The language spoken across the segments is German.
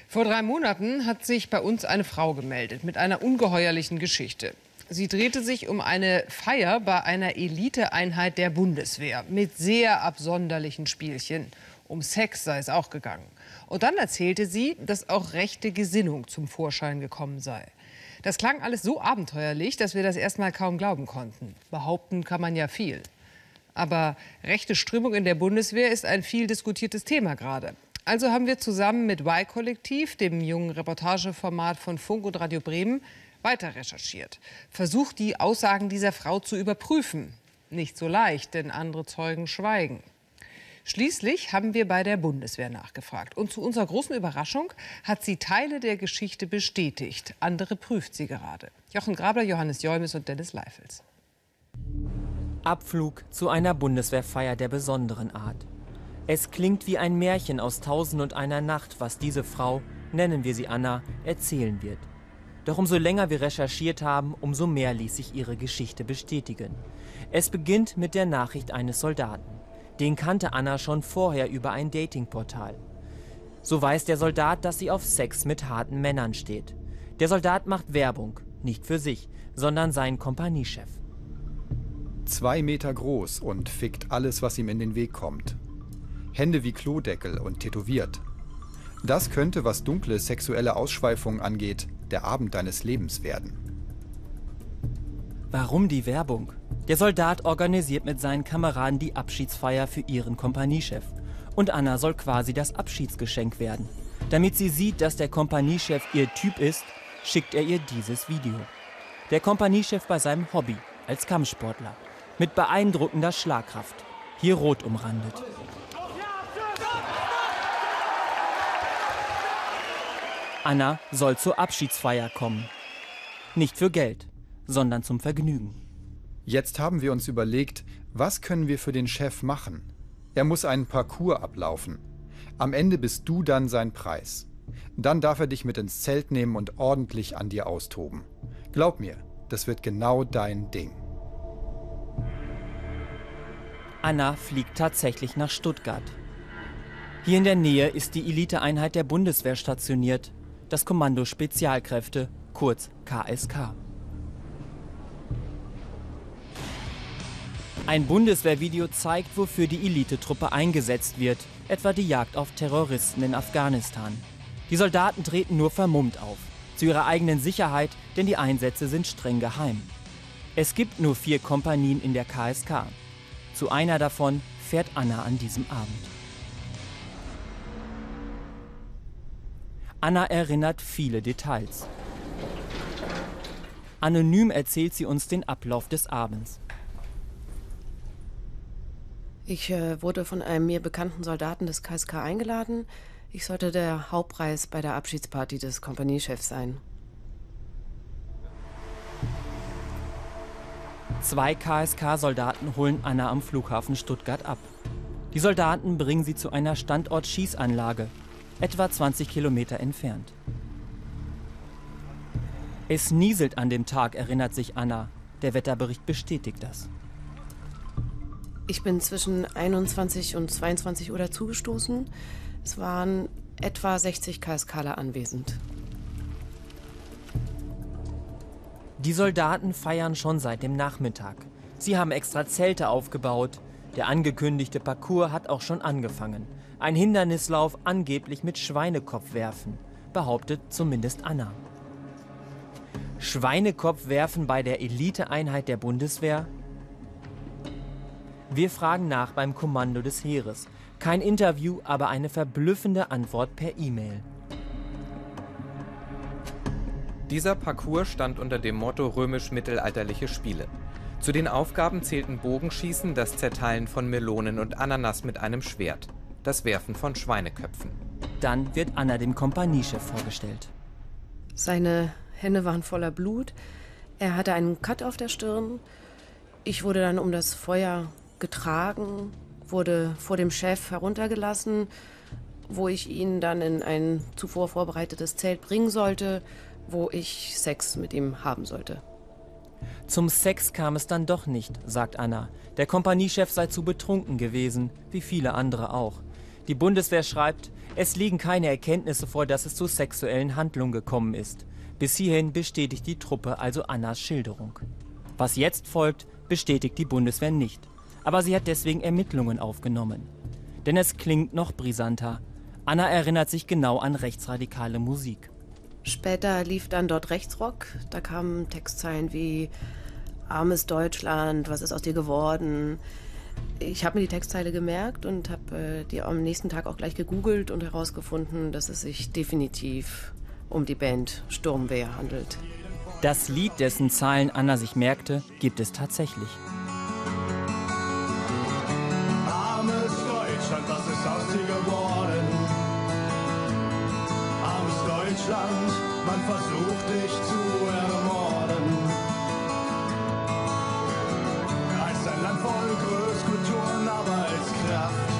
Vor 3 Monaten hat sich bei uns eine Frau gemeldet mit einer ungeheuerlichen Geschichte. Sie drehte sich um eine Feier bei einer Eliteeinheit der Bundeswehr mit sehr absonderlichen Spielchen. Um Sex sei es auch gegangen. Und dann erzählte sie, dass auch rechte Gesinnung zum Vorschein gekommen sei. Das klang alles so abenteuerlich, dass wir das erstmal kaum glauben konnten. Behaupten kann man ja viel. Aber rechte Strömung in der Bundeswehr ist ein viel diskutiertes Thema gerade. Also haben wir zusammen mit Y-Kollektiv, dem jungen Reportageformat von Funk und Radio Bremen, weiter recherchiert. Versucht, die Aussagen dieser Frau zu überprüfen. Nicht so leicht, denn andere Zeugen schweigen. Schließlich haben wir bei der Bundeswehr nachgefragt. Und zu unserer großen Überraschung hat sie Teile der Geschichte bestätigt. Andere prüft sie gerade. Jochen Grabler, Johannes Joimes und Dennis Leifels. Abflug zu einer Bundeswehrfeier der besonderen Art. Es klingt wie ein Märchen aus 1001 Nacht, was diese Frau, nennen wir sie Anna, erzählen wird. Doch umso länger wir recherchiert haben, umso mehr ließ sich ihre Geschichte bestätigen. Es beginnt mit der Nachricht eines Soldaten. Den kannte Anna schon vorher über ein Datingportal. So weiß der Soldat, dass sie auf Sex mit harten Männern steht. Der Soldat macht Werbung, nicht für sich, sondern seinen Kompaniechef. 2 Meter groß und fickt alles, was ihm in den Weg kommt. Hände wie Klodeckel und tätowiert. Das könnte, was dunkle sexuelle Ausschweifungen angeht, der Abend deines Lebens werden. Warum die Werbung? Der Soldat organisiert mit seinen Kameraden die Abschiedsfeier für ihren Kompaniechef. Und Anna soll quasi das Abschiedsgeschenk werden. Damit sie sieht, dass der Kompaniechef ihr Typ ist, schickt er ihr dieses Video. Der Kompaniechef bei seinem Hobby als Kampfsportler. Mit beeindruckender Schlagkraft. Hier rot umrandet. Anna soll zur Abschiedsfeier kommen. Nicht für Geld, sondern zum Vergnügen. Jetzt haben wir uns überlegt, was können wir für den Chef machen? Er muss einen Parcours ablaufen. Am Ende bist du dann sein Preis. Dann darf er dich mit ins Zelt nehmen und ordentlich an dir austoben. Glaub mir, das wird genau dein Ding. Anna fliegt tatsächlich nach Stuttgart. Hier in der Nähe ist die Eliteeinheit der Bundeswehr stationiert, das Kommando Spezialkräfte, kurz KSK. Ein Bundeswehrvideo zeigt, wofür die Elitetruppe eingesetzt wird, etwa die Jagd auf Terroristen in Afghanistan. Die Soldaten treten nur vermummt auf, zu ihrer eigenen Sicherheit, denn die Einsätze sind streng geheim. Es gibt nur 4 Kompanien in der KSK. Zu einer davon fährt Anna an diesem Abend. Anna erinnert viele Details. Anonym erzählt sie uns den Ablauf des Abends. Ich wurde von einem mir bekannten Soldaten des KSK eingeladen. Ich sollte der Hauptpreis bei der Abschiedsparty des Kompaniechefs sein. 2 KSK-Soldaten holen Anna am Flughafen Stuttgart ab. Die Soldaten bringen sie zu einer Standort-Schießanlage, etwa 20 Kilometer entfernt. Es nieselt an dem Tag, erinnert sich Anna. Der Wetterbericht bestätigt das. Ich bin zwischen 21 und 22 Uhr dazugestoßen. Es waren etwa 60 KSKler anwesend. Die Soldaten feiern schon seit dem Nachmittag. Sie haben extra Zelte aufgebaut. Der angekündigte Parcours hat auch schon angefangen. Ein Hindernislauf angeblich mit Schweinekopfwerfen, behauptet zumindest Anna. Schweinekopfwerfen bei der Eliteeinheit der Bundeswehr? Wir fragen nach beim Kommando des Heeres. Kein Interview, aber eine verblüffende Antwort per E-Mail. Dieser Parcours stand unter dem Motto römisch-mittelalterliche Spiele. Zu den Aufgaben zählten Bogenschießen, das Zerteilen von Melonen und Ananas mit einem Schwert, das Werfen von Schweineköpfen. Dann wird Anna dem Kompaniechef vorgestellt. Seine Hände waren voller Blut. Er hatte einen Cut auf der Stirn. Ich wurde dann um das Feuer getragen, wurde vor dem Chef heruntergelassen, wo ich ihn dann in ein zuvor vorbereitetes Zelt bringen sollte, wo ich Sex mit ihm haben sollte. Zum Sex kam es dann doch nicht, sagt Anna. Der Kompaniechef sei zu betrunken gewesen, wie viele andere auch. Die Bundeswehr schreibt, es liegen keine Erkenntnisse vor, dass es zu sexuellen Handlungen gekommen ist. Bis hierhin bestätigt die Truppe also Annas Schilderung. Was jetzt folgt, bestätigt die Bundeswehr nicht. Aber sie hat deswegen Ermittlungen aufgenommen. Denn es klingt noch brisanter. Anna erinnert sich genau an rechtsradikale Musik. Später lief dann dort Rechtsrock. Da kamen Textzeilen wie „Armes Deutschland, was ist aus dir geworden?" Ich habe mir die Textzeile gemerkt und habe die am nächsten Tag auch gleich gegoogelt und herausgefunden, dass es sich definitiv um die Band Sturmwehr handelt. Das Lied, dessen Zeilen Anna sich merkte, gibt es tatsächlich. Armes Deutschland, was ist aus dir geworden? Armes Deutschland, man versucht dich zu ermorden. Als ein Land voll Großkulturen, aber als Kraft,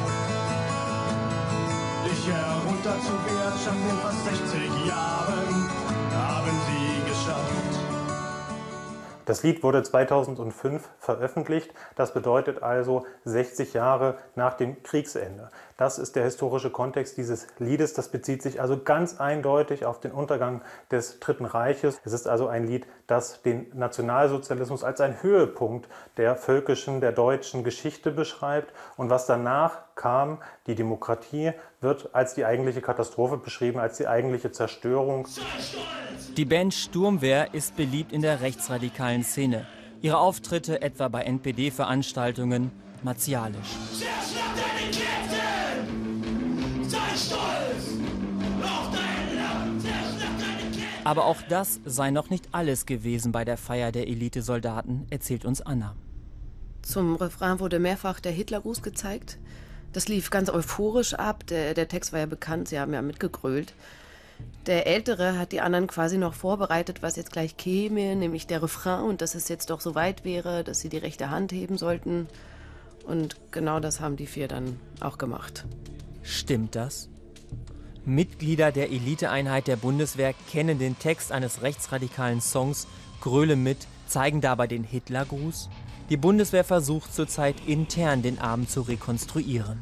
dich herunterzuwirtschaften in fast 60 Jahren, haben sie geschafft. Das Lied wurde 2005 veröffentlicht. Das bedeutet also 60 Jahre nach dem Kriegsende. Das ist der historische Kontext dieses Liedes. Das bezieht sich also ganz eindeutig auf den Untergang des Dritten Reiches. Es ist also ein Lied, das den Nationalsozialismus als einen Höhepunkt der völkischen, der deutschen Geschichte beschreibt. Und was danach kam, die Demokratie, wird als die eigentliche Katastrophe beschrieben, als die eigentliche Zerstörung. Die Band Sturmwehr ist beliebt in der rechtsradikalen Szene. Ihre Auftritte etwa bei NPD-Veranstaltungen martialisch. Aber auch das sei noch nicht alles gewesen bei der Feier der Elitesoldaten, erzählt uns Anna. Zum Refrain wurde mehrfach der Hitlergruß gezeigt. Das lief ganz euphorisch ab. Der Text war ja bekannt, sie haben ja mitgegrölt. Der Ältere hat die anderen quasi noch vorbereitet, was jetzt gleich käme, nämlich der Refrain und dass es jetzt doch so weit wäre, dass sie die rechte Hand heben sollten. Und genau das haben die vier dann auch gemacht. Stimmt das? Mitglieder der Eliteeinheit der Bundeswehr kennen den Text eines rechtsradikalen Songs, grölen mit, zeigen dabei den Hitlergruß. Die Bundeswehr versucht zurzeit intern den Abend zu rekonstruieren.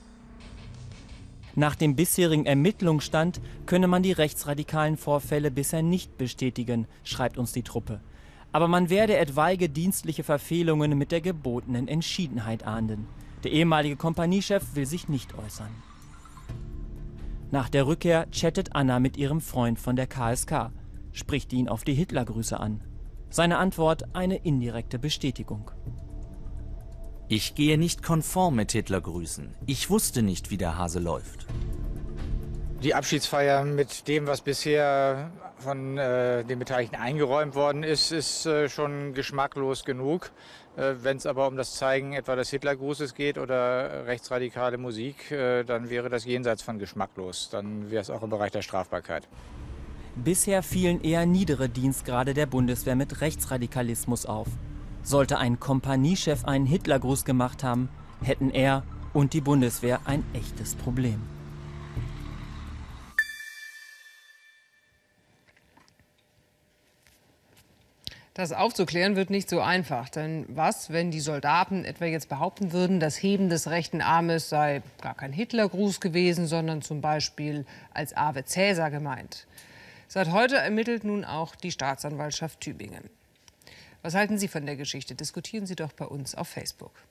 Nach dem bisherigen Ermittlungsstand könne man die rechtsradikalen Vorfälle bisher nicht bestätigen, schreibt uns die Truppe. Aber man werde etwaige dienstliche Verfehlungen mit der gebotenen Entschiedenheit ahnden. Der ehemalige Kompaniechef will sich nicht äußern. Nach der Rückkehr chattet Anna mit ihrem Freund von der KSK, spricht ihn auf die Hitlergrüße an. Seine Antwort eine indirekte Bestätigung. Ich gehe nicht konform mit Hitlergrüßen. Ich wusste nicht, wie der Hase läuft. Die Abschiedsfeier mit dem, was bisher von den Beteiligten eingeräumt worden ist, ist schon geschmacklos genug. Wenn es aber um das Zeigen etwa des Hitlergrußes geht oder rechtsradikale Musik, dann wäre das jenseits von geschmacklos. Dann wäre es auch im Bereich der Strafbarkeit. Bisher fielen eher niedere Dienstgrade der Bundeswehr mit Rechtsradikalismus auf. Sollte ein Kompaniechef einen Hitlergruß gemacht haben, hätten er und die Bundeswehr ein echtes Problem. Das aufzuklären wird nicht so einfach. Denn was, wenn die Soldaten etwa jetzt behaupten würden, das Heben des rechten Armes sei gar kein Hitlergruß gewesen, sondern zum Beispiel als Ave Caesar gemeint? Seit heute ermittelt nun auch die Staatsanwaltschaft Tübingen. Was halten Sie von der Geschichte? Diskutieren Sie doch bei uns auf Facebook.